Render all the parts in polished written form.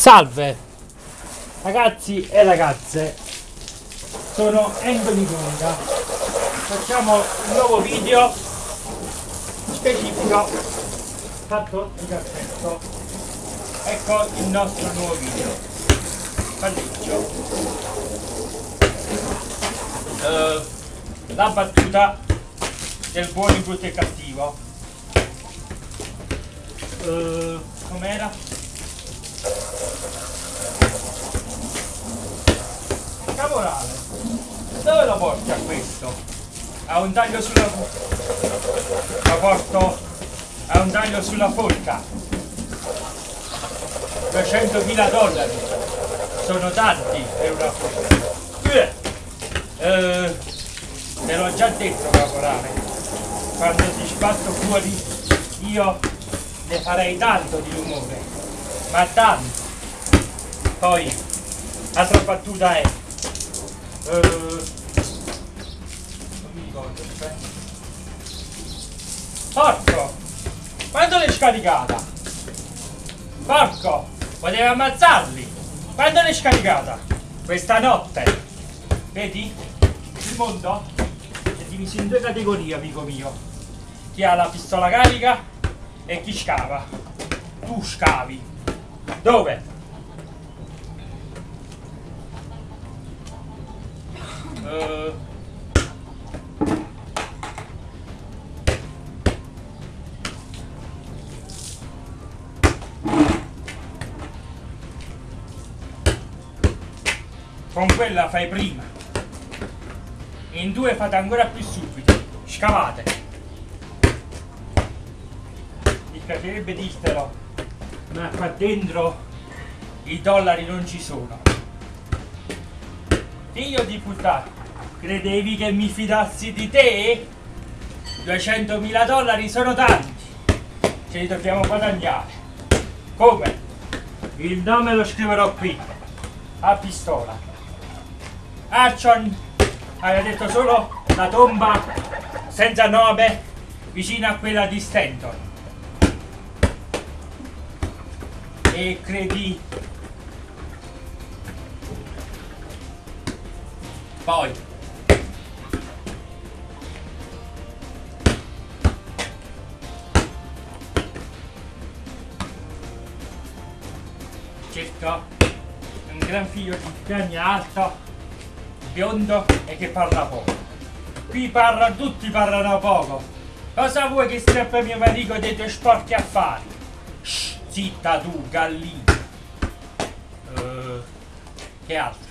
Salve ragazzi e ragazze, sono Enzo Nicola. Facciamo un nuovo video specifico fatto di cappello. Ecco il nostro nuovo video. Palleggio. La battuta del buono, il brutto e il cattivo. Com'era? Caporale, dove lo porti a questo? A un taglio sulla... lo porto a un taglio sulla forca. $200.000 sono tanti per una forca. Te l'ho già detto, caporale, quando ti sbatto fuori io ne farei tanto di rumore, ma tanto. Poi l'altra battuta è non mi ricordo, porco, quando l'hai scaricata? Porco, potevi ammazzarli. Quando l'hai scaricata? Questa notte. Vedi? Il mondo è diviso in due categorie, amico mio. Chi ha la pistola carica e chi scava. Tu scavi. Dove? Con quella fai prima, in due fate ancora più subito, scavate. Mi piacerebbe dirtelo, ma qua dentro i dollari non ci sono. Figlio di puttana, credevi che mi fidassi di te? $200.000 sono tanti, ce li dobbiamo guadagnare. Come? Il nome lo scriverò qui, a pistola. Archon aveva detto solo la tomba senza nome vicino a quella di Stanton. E credi poi cerca un gran figlio di cagna alto, biondo e che parla poco. Qui tutti parlano poco. Cosa vuoi che strappa mio marito dei tuoi sporchi affari? Shh, zitta tu, gallina. Che altro?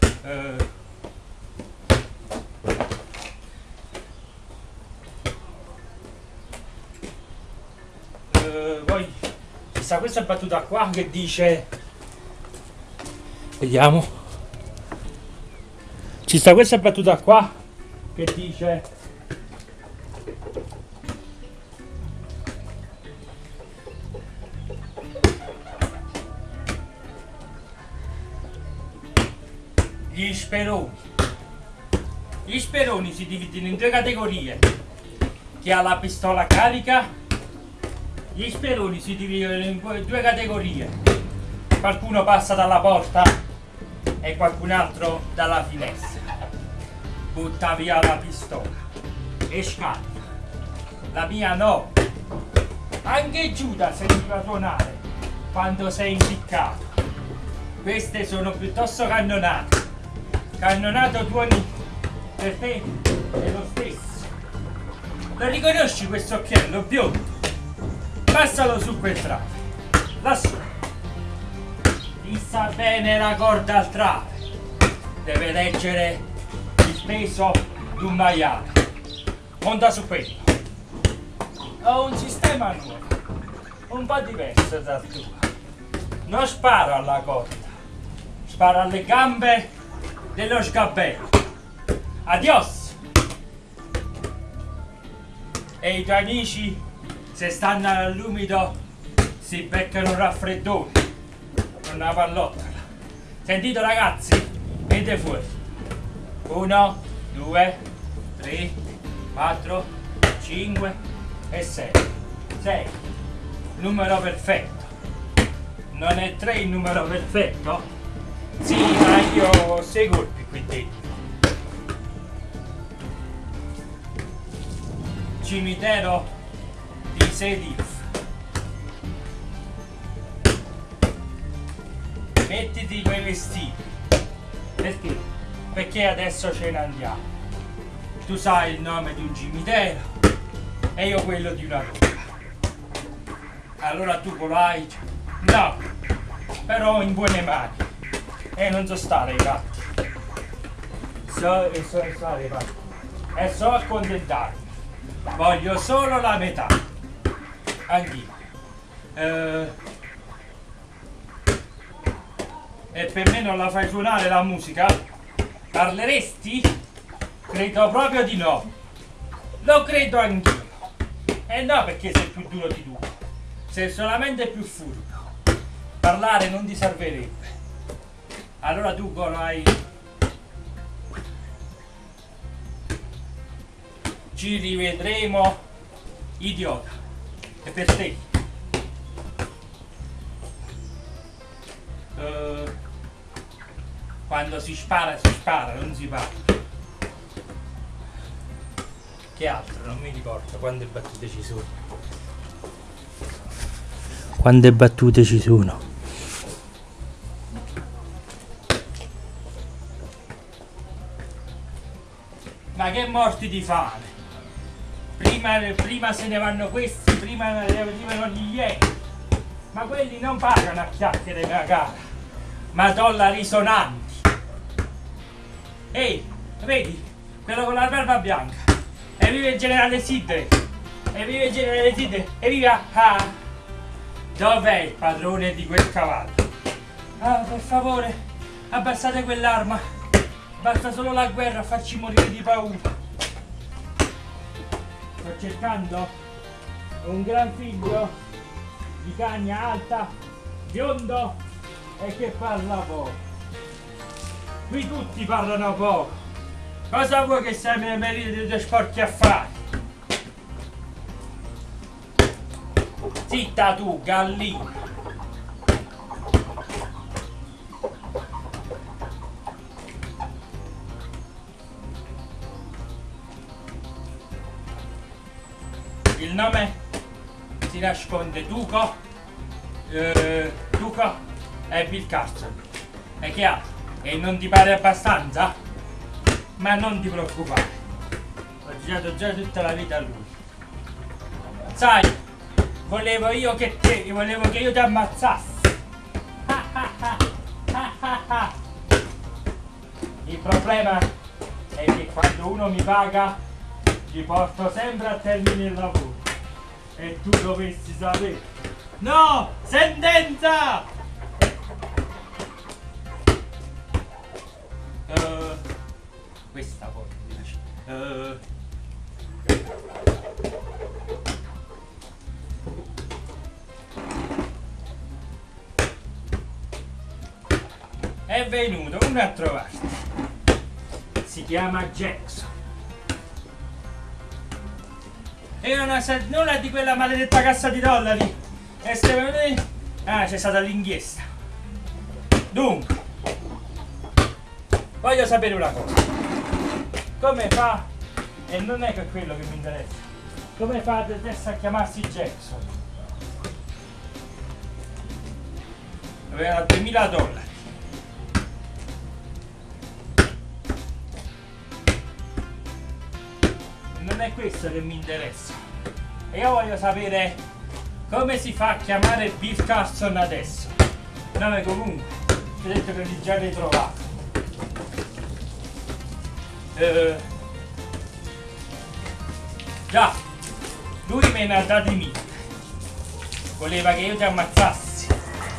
Poi ci sta questa battuta qua che dice, vediamo. Ci sta questa battuta qua che dice gli speroni. Gli speroni si dividono in due categorie. Chi ha la pistola carica. Gli speroni si dividono in due categorie. Qualcuno passa dalla porta e qualcun altro dalla finestra. Butta via la pistola e scarica. La mia no. Anche Giuda sentiva suonare quando sei impiccato. Queste sono piuttosto cannonate. Cannonato tuoni per te è lo stesso. Lo riconosci questo occhiello biondo? Passalo su quel trave. Lassù. Fissa bene la corda al trave. Deve leggere il peso di un maiale. Monta su quello. Ho un sistema nuovo, un po' diverso dal tuo. Non sparo alla corda, sparo alle gambe dello sgabello. Adios! E i tuoi amici, se stanno all'umido, si beccano un raffreddore, una pallottola. Sentito ragazzi? Venite fuori. 1, 2, 3, 4, 5 e 6. 6. Numero perfetto. Non è 3 il numero perfetto? Sì, ma io ho 6 colpi qui dentro. Cimitero di Sedif. Mettiti quei vestiti. Perché? Perché adesso ce ne andiamo. Tu sai il nome di un cimitero e io quello di una tomba. Allora tu colai? No, però in buone mani. E non so stare ai fatti. So stare ai fatti. E so accontentarmi. Voglio solo la metà. Anch'io. E per me non la fai suonare la musica? Parleresti? Credo proprio di no. Lo credo anch'io. E no, perché sei più duro di tu. Sei solamente più furbo. Parlare non ti servirebbe. Allora tu hai... Ci rivedremo, idiota. E per te. Quando si spara, non si parla. Che altro? Non mi ricordo quante battute ci sono. Quante battute ci sono? Ma che morti di fame! Prima se ne vanno questi, prima ne arrivano gli ieri. Ma quelli non pagano a chiacchiere, mia cara, ma dollari sonanti. Ehi, vedi? Quello con la barba bianca. E vive il generale Sidney. E vive il generale Sidney. E vive a... Dov'è il padrone di quel cavallo? Ah, per favore, abbassate quell'arma. Basta solo la guerra a farci morire di paura. Sto cercando un gran figlio di cagna alta, biondo e che parla poco. Qui tutti parlano poco. Cosa vuoi che sei nel merito dei tuoi sporchi affari? Zitta tu, gallina! Il nome si nasconde Duco, Duco e Bill Carson. E che altro? E non ti pare abbastanza? Ma non ti preoccupare, ho girato già tutta la vita a lui. Sai, volevo che io ti ammazzassi. Il problema è che quando uno mi paga gli porto sempre a termine il lavoro. E tu dovessi sapere. No! Sentenza! Questa poi è venuto uno a trovarti. Si chiama Jackson. E nulla di quella maledetta cassa di dollari. E se venuti... Ah, c'è stata l'inchiesta. Dunque, voglio sapere una cosa. Come fa? E non è che è quello che mi interessa. Come fa adesso a chiamarsi Jackson? Aveva $2000. Non è questo che mi interessa. E io voglio sapere come si fa a chiamare Bill Carson adesso. Nome comunque, ti ho detto che l'ho già ritrovato. Già, lui me ne ha dati 1000. Voleva che io ti ammazzassi.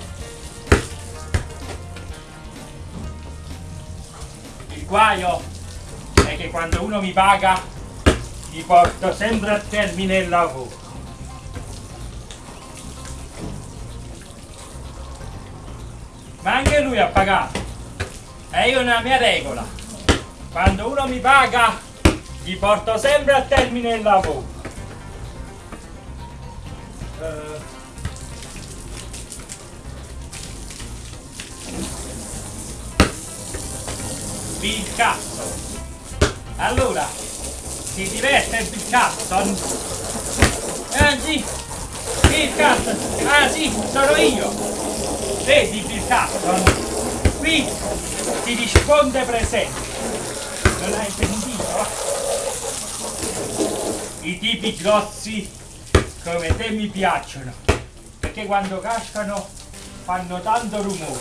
Il guaio è che quando uno mi paga gli porto sempre a termine il lavoro. Ma anche lui ha pagato. E io ho una mia regola. Quando uno mi paga gli porto sempre a termine il lavoro. Bill Custom. Allora, si diverte Bill Custom? Sì, Bill Custom, ah sì, sono io. Vedi Bill Custom? Qui ti risponde presente. Non hai sentito? I tipi grossi come te mi piacciono, perché quando cascano fanno tanto rumore.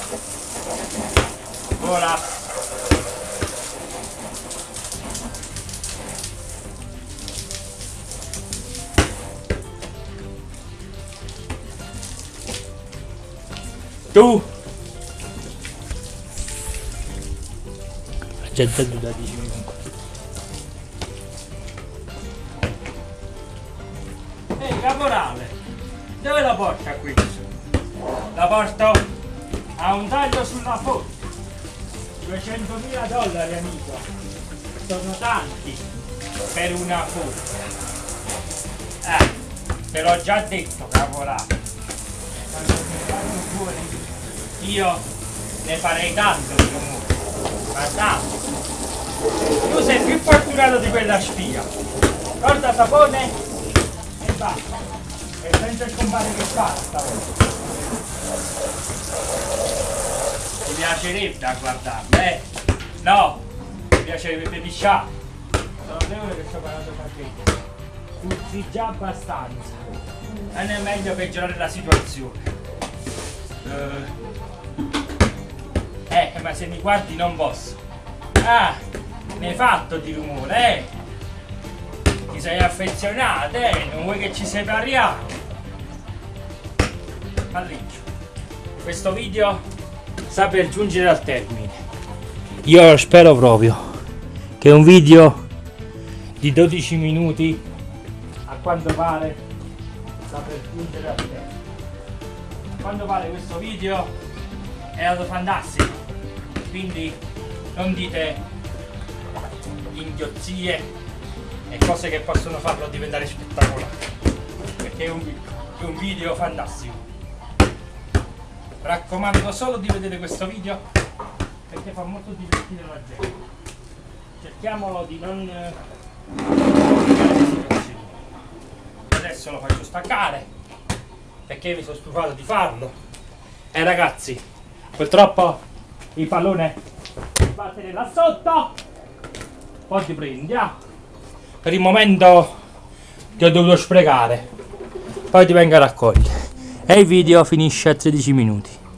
Ora tu c'è già da 10 minuti. Ehi caporale, dove la porta qui? La porto a un taglio sulla fonte. $200.000 amico, sono tanti per una fonte. Te l'ho già detto caporale, quando mi fanno fuori io ne farei tanto di rumore, ma tanto. Tu sei più fortunato di quella spia. Porta sapone e basta, e senza scompare che basta. Ti piacerebbe a guardarla, No, mi piacerebbe pisciare. Sono 2 ore che sto parlando con te. Puzzi già abbastanza. Non è meglio peggiorare la situazione. Ma se mi guardi non posso. Ne hai fatto di rumore, Ti sei affezionato, Non vuoi che ci separiamo? Malliccio. Questo video sta per giungere al termine. Io spero proprio che un video di 12 minuti, a quanto pare, sta per giungere al termine. A quanto pare questo video è stato fantastico, quindi non dite inghiozzie e cose che possono farlo diventare spettacolare, perché è un video fantastico. Raccomando solo di vedere questo video perché fa molto divertire la gente. Cerchiamolo di non adesso lo faccio staccare perché mi sono stufato di farlo. Ragazzi, purtroppo il pallone mi batte là sotto, poi ti prendi, per il momento ti ho dovuto sprecare, poi ti vengo a raccogliere e il video finisce a 13 minuti.